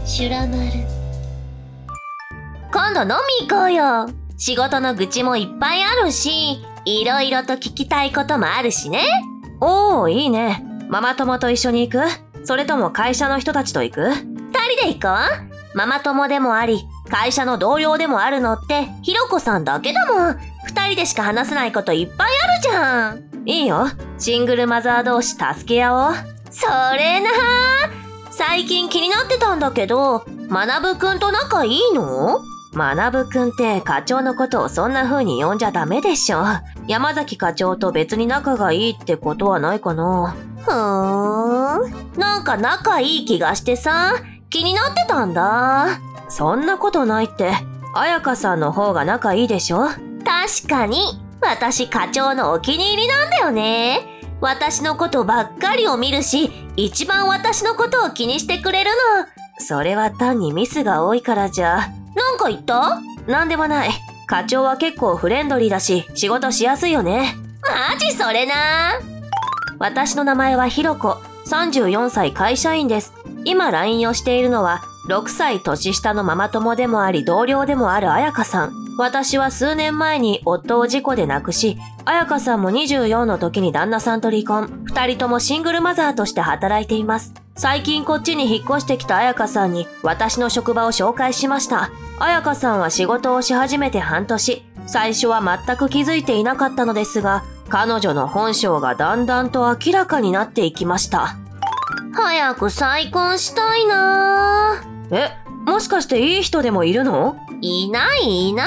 シュラマル。今度飲み行こうよ。仕事の愚痴もいっぱいあるし、いろいろと聞きたいこともあるしね。 おー、いいね。ママ友と一緒に行く？それとも会社の人たちと行く？ 二人で行こう。ママ友でもあり、会社の同僚でもあるのって、ひろこさんだけだもん。二人でしか話せないこといっぱいあるじゃん。 いいよ。シングルマザー同士助け合おう。 それな。最近気になってたんだけど、学くんと仲いいの？ 学くんって課長のことをそんな風に呼んじゃダメでしょ。山崎課長と別に仲がいいってことはないかな。 なんか仲いい気がしてさ、気になってたんだ。 そんなことないって。彩香さんの方が仲いいでしょ。 確かに、私課長のお気に入りなんだよね。私のことばっかりを見るし、一番私のことを気にしてくれるの。 それは単にミスが多いからじゃ。 なんか言った？ なんでもない。課長は結構フレンドリーだし、仕事しやすいよね。 マジそれな。 私の名前はひろこ、34歳会社員です。今 LINE をしているのは、6歳年下のママ友でもあり同僚でもある彩香さん。私は数年前に夫を事故で亡くし、彩香さんも24の時に旦那さんと離婚。二人ともシングルマザーとして働いています。最近こっちに引っ越してきた彩香さんに私の職場を紹介しました。彩香さんは仕事をし始めて半年。最初は全く気づいていなかったのですが、彼女の本性がだんだんと明らかになっていきました。 早く再婚したいな。 もしかしていい人でもいるの？ いないいない。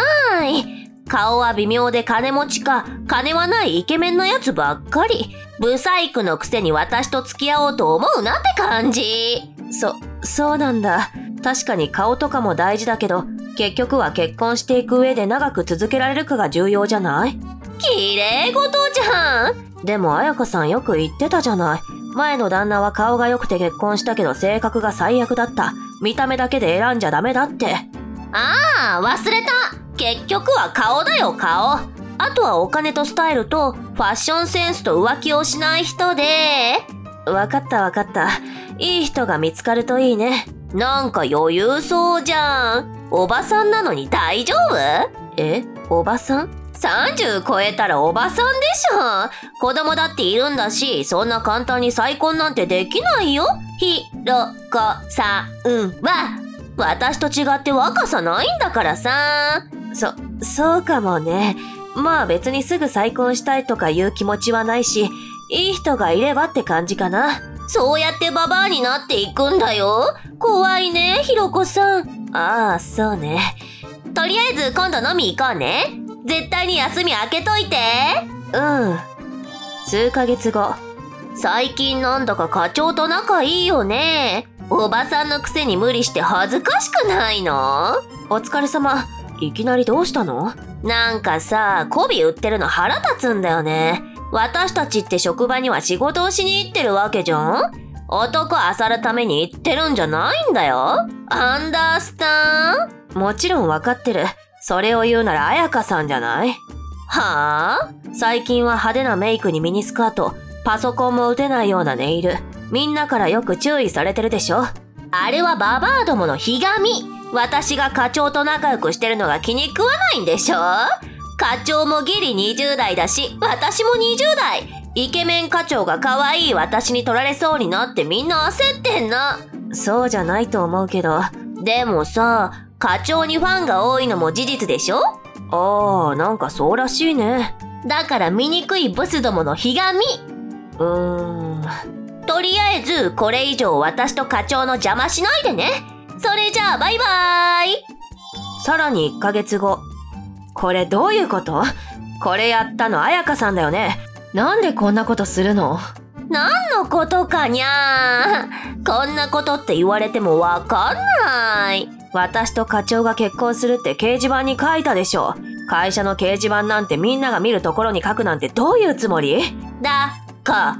顔は微妙で金持ちか、金はないイケメンのやつばっかり。ブサイクのくせに私と付き合おうと思うなって感じ。 そうなんだ。確かに顔とかも大事だけど、結局は結婚していく上で長く続けられるかが重要じゃない？ 綺麗事じゃん。 でも彩香さんよく言ってたじゃない。前の旦那は顔が良くて結婚したけど性格が最悪だった。見た目だけで選んじゃダメだって。 ああ、忘れた。結局は顔だよ、顔。あとはお金とスタイルとファッションセンスと浮気をしない人で。 わかった。いい人が見つかるといいね。 なんか余裕そうじゃん。おばさんなのに大丈夫？ おばさん ？30超えたらおばさんでしょ。子供だっているんだし、そんな簡単に再婚なんてできないよ。ひろこさんは、私と違って若さないんだからさ。 そうかもね。まあ別にすぐ再婚したいとかいう気持ちはないし、いい人がいればって感じかな。 そうやってババアになっていくんだよ。怖いね、ひろこさん。 ああ、そうね。 とりあえず今度飲み行こうね。絶対に休み空けといて。 数ヶ月後。 最近なんだか課長と仲いいよね。おばさんのくせに無理して恥ずかしくないの？ お疲れ様。いきなりどうしたの？ なんかさ、媚び売ってるの腹立つんだよね。私たちって職場には仕事をしに行ってるわけじゃん？男漁るために行ってるんじゃないんだよ。アンダースタン？ もちろんわかってる。それを言うなら彩香さんじゃない？ はぁ？ 最近は派手なメイクにミニスカート、パソコンも打てないようなネイル。みんなからよく注意されてるでしょ？ あれはババアどものひがみ。私が課長と仲良くしてるのが気に食わないんでしょ？課長もギリ20代だし、私も20代。イケメン課長が可愛い私に取られそうになってみんな焦ってんの。 そうじゃないと思うけど。 でもさ、課長にファンが多いのも事実でしょ？ ああ、なんかそうらしいね。 だから醜いブスどものひがみ。とりあえず、これ以上私と課長の邪魔しないでね。それじゃあ、バイバーイ。 さらに1ヶ月後。これどういうこと？これやったの彩香さんだよね。なんでこんなことするの？ 何のことかにゃー。こんなことって言われてもわかんない。 私と課長が結婚するって掲示板に書いたでしょ。会社の掲示板なんてみんなが見るところに書くなんてどういうつもり？ だから、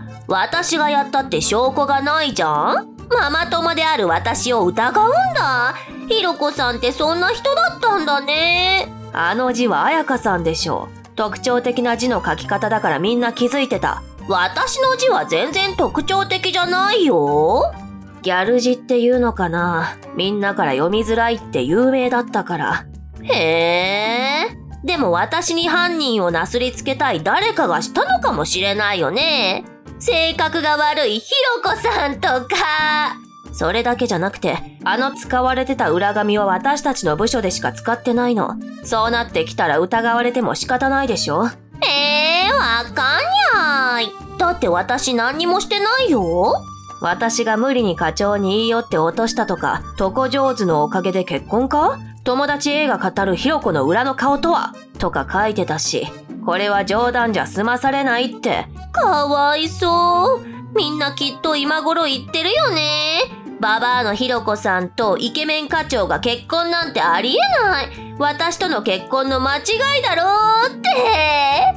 私がやったって証拠がないじゃん？ママ友である私を疑うんだ。ひろこさんってそんな人だったんだね。 あの字は彩香さんでしょ。特徴的な字の書き方だからみんな気づいてた。 私の字は全然特徴的じゃないよ。 ギャル字っていうのかな。みんなから読みづらいって有名だったから。 へえ。でも私に犯人をなすりつけたい誰かがしたのかもしれないよね。性格が悪いひろこさんとか。 それだけじゃなくて、使われてた裏紙は私たちの部署でしか使ってないの。そうなってきたら疑われても仕方ないでしょ。 わかんにゃい。だって私何にもしてないよ。 私が無理に課長に言い寄って落としたとか、床上手のおかげで結婚か？友達 A が語るひろこの裏の顔とはとか書いてたし、これは冗談じゃ済まされないって。 かわいそう。みんなきっと今頃言ってるよね。ババアのひろこさんとイケメン課長が結婚なんてありえない。私との結婚の間違いだろうって。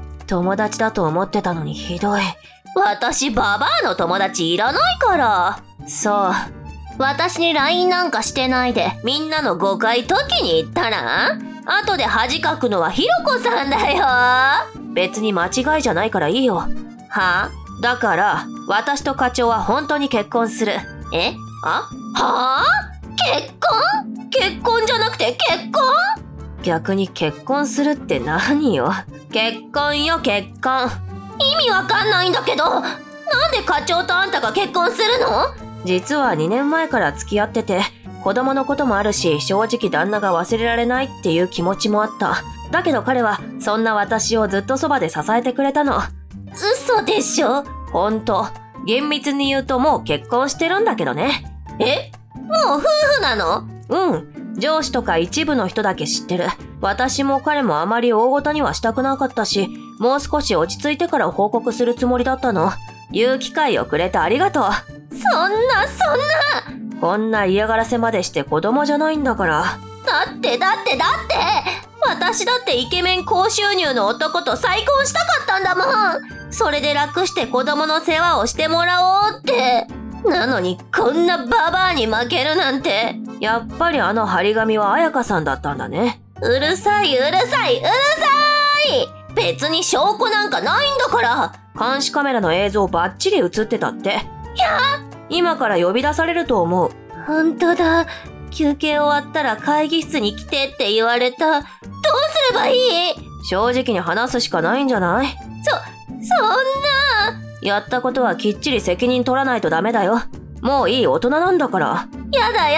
友達だと思ってたのにひどい。 私ババアの友達いらないから。 そう。 私に LINE なんかしてないでみんなの誤解解きに行ったら？後で恥かくのはひろこさんだよ。 別に間違いじゃないからいいよ。 はあ？ だから、私と課長は本当に結婚する。 はあ？結婚じゃなくて結婚？ 逆に結婚するって何よ。 結婚よ結婚。意味わかんないんだけど、なんで課長とあんたが結婚するの？ 実は2年前から付き合ってて、子供のこともあるし、正直旦那が忘れられないっていう気持ちもあった。だけど彼は、そんな私をずっとそばで支えてくれたの。 嘘でしょ？ ほんと。厳密に言うともう結婚してるんだけどね。 もう夫婦なの？ うん。上司とか一部の人だけ知ってる。私も彼もあまり大ごとにはしたくなかったし、もう少し落ち着いてから報告するつもりだったの。言う機会をくれてありがとう。 そんな。 こんな嫌がらせまでして子供じゃないんだから。 だって私だってイケメン高収入の男と再婚したかったんだもん。それで楽して子供の世話をしてもらおうって。なのにこんなババアに負けるなんて。 やっぱり張り紙は彩香さんだったんだね。 うるさい。別に証拠なんかないんだから。 監視カメラの映像バッチリ映ってたって。今から呼び出されると思う。 ほんとだ。休憩終わったら会議室に来てって言われた。どうすればいい？ 正直に話すしかないんじゃない？ そんな。 やったことはきっちり責任取らないとダメだよ。もういい大人なんだから。 やだ。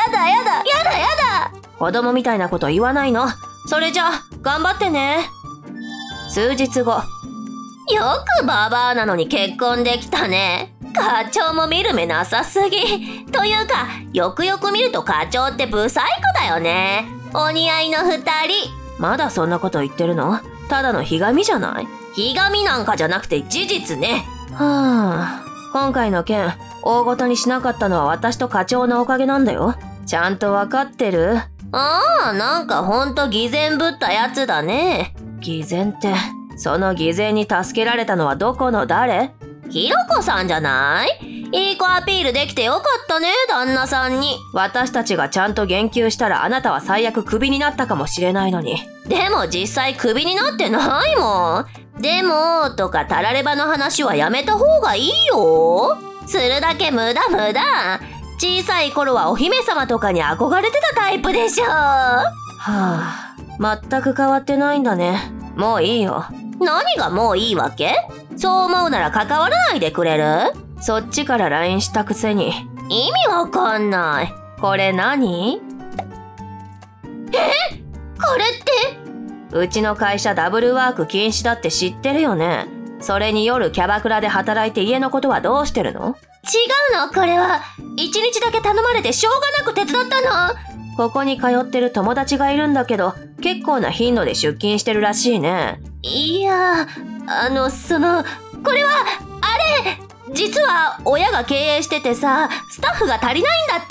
子供みたいなこと言わないの。それじゃあ、頑張ってね。数日後。 よくババアなのに結婚できたね。課長も見る目なさすぎ。というか、よくよく見ると課長ってブサイクだよね。お似合いの2人。 まだそんなこと言ってるの？ただのひがみじゃない？ ひがみなんかじゃなくて事実ね。 今回の件、大ごとにしなかったのは私と課長のおかげなんだよ。ちゃんとわかってる？ なんかほんと偽善ぶったやつだね。 偽善って、その偽善に助けられたのはどこの誰？ ひろこさんじゃない？いい子アピールできてよかったね、旦那さんに。 私たちがちゃんと言及したらあなたは最悪クビになったかもしれないのに。 でも実際クビになってないもん。でも、とかたらればの話はやめた方がいいよ。するだけ無駄。小さい頃はお姫様とかに憧れてたタイプでしょ。 全く変わってないんだね。もういいよ。 何がもういいわけ？そう思うなら関わらないでくれる？ そっちから LINE したくせに。 意味わかんない。 これ何？ これって？ うちの会社ダブルワーク禁止だって知ってるよね。それに夜キャバクラで働いて家のことはどうしてるの？ 違うの、これは。一日だけ頼まれてしょうがなく手伝ったの。 ここに通ってる友達がいるんだけど、結構な頻度で出勤してるらしいね。 いや、これは、実は親が経営しててさ、スタッフが足りないんだって。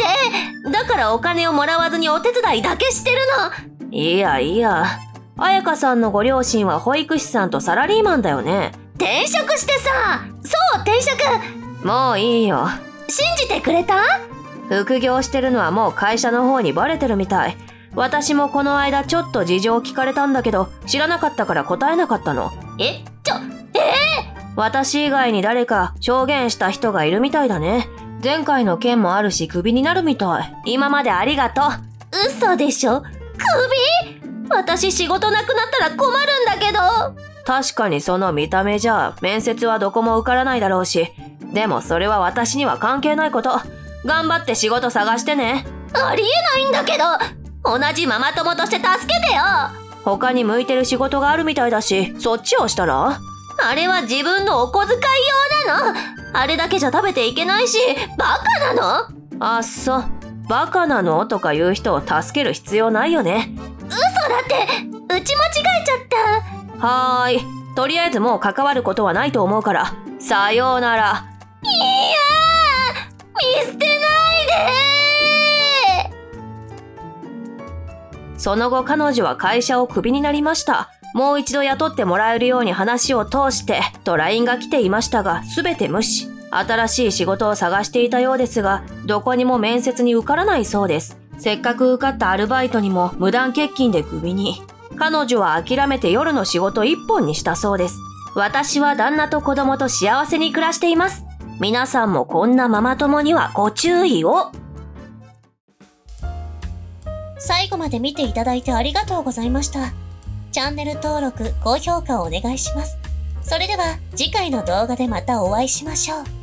だからお金をもらわずにお手伝いだけしてるの。 いや。彩香さんのご両親は保育士さんとサラリーマンだよね。 転職してさ。そう、転職。 もういいよ。 信じてくれた？ 副業してるのはもう会社の方にバレてるみたい。私もこの間ちょっと事情聞かれたんだけど、知らなかったから答えなかったの。私以外に誰か証言した人がいるみたいだね。 前回の件もあるしクビになるみたい。 今までありがとう。嘘でしょ？クビ？私仕事なくなったら困るんだけど。 確かにその見た目じゃ面接はどこも受からないだろうし、でもそれは私には関係ないこと。頑張って仕事探してね。 ありえないんだけど。同じママ友として助けてよ。 他に向いてる仕事があるみたいだし、そっちをしたら？ あれは自分のお小遣い用なの。あれだけじゃ食べていけないし、バカなの？ あっそ、バカなのとか言う人を助ける必要ないよね。 嘘だって、打ち間違えちゃった。 はーい。とりあえずもう関わることはないと思うから、さようなら。 いやー、見捨てないで。その後彼女は会社をクビになりました。もう一度雇ってもらえるように話を通してと LINE が来ていましたが、すべて無視。新しい仕事を探していたようですが、どこにも面接に受からないそうです。せっかく受かったアルバイトにも無断欠勤でクビに。彼女は諦めて夜の仕事一本にしたそうです。私は旦那と子供と幸せに暮らしています。皆さんもこんなママ友にはご注意を。 最後まで見ていただいてありがとうございました。チャンネル登録、高評価をお願いします。それでは次回の動画でまたお会いしましょう。